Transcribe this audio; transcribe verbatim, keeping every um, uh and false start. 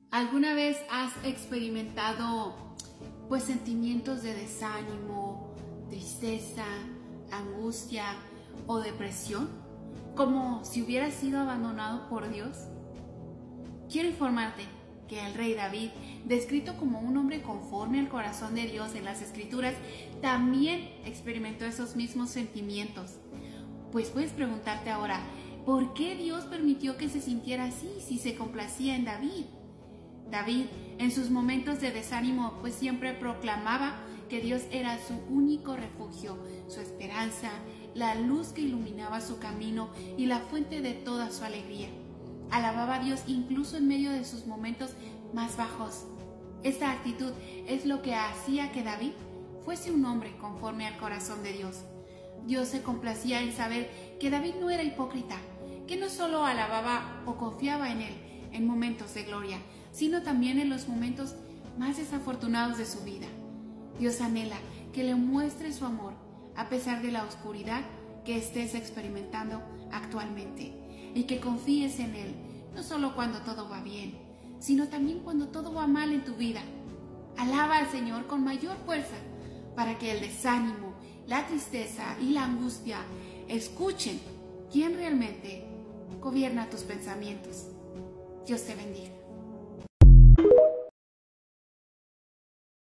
¿Alguna vez has experimentado pues sentimientos de desánimo, tristeza, angustia o depresión? Como si hubieras sido abandonado por Dios. Quiero informarte que el rey David, descrito como un hombre conforme al corazón de Dios en las Escrituras, también experimentó esos mismos sentimientos. Pues puedes preguntarte ahora, ¿por qué Dios permitió que se sintiera así si se complacía en David? David, en sus momentos de desánimo, pues siempre proclamaba que Dios era su único refugio, su esperanza, la luz que iluminaba su camino y la fuente de toda su alegría. Alababa a Dios incluso en medio de sus momentos más bajos. Esta actitud es lo que hacía que David fuese un hombre conforme al corazón de Dios. Dios se complacía en saber que David no era hipócrita, que no solo alababa o confiaba en él en momentos de gloria, sino también en los momentos más desafortunados de su vida. Dios anhela que le muestre su amor a pesar de la oscuridad que estés experimentando actualmente y que confíes en Él, no solo cuando todo va bien, sino también cuando todo va mal en tu vida. Alaba al Señor con mayor fuerza para que el desánimo, la tristeza y la angustia escuchen quién realmente gobierna tus pensamientos. Dios te bendiga.